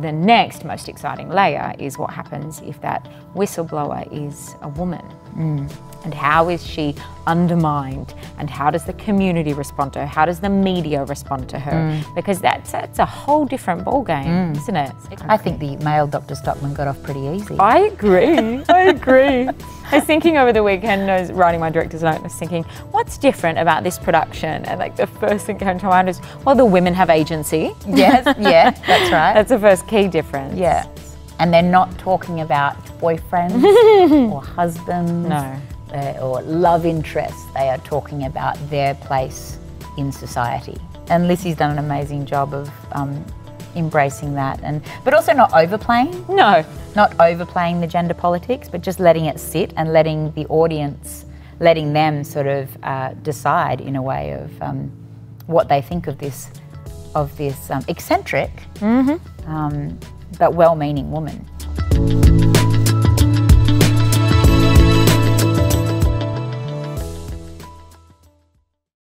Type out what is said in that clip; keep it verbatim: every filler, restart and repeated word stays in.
the next most exciting layer is what happens if that whistleblower is a woman. Mm. And how is she undermined? And how does the community respond to her? How does the media respond to her? Mm. Because that's, that's a whole different ballgame, mm. isn't it? I think the male Doctor Stockman got off pretty easy. I agree, I agree. I was thinking over the weekend, I was writing my director's note, and I was thinking, what's different about this production? And like the first thing came to mind is, well, the women have agency. Yes, yeah, that's right. That's the first key difference. Yeah. And they're not talking about boyfriends or husbands. No. Uh, or love interests. They are talking about their place in society. And Lissy's done an amazing job of um, embracing that, and but also not overplaying. No. Not overplaying the gender politics, but just letting it sit and letting the audience, letting them sort of uh, decide in a way of um, what they think of this, of this um, eccentric, mm-hmm. um, but well-meaning woman.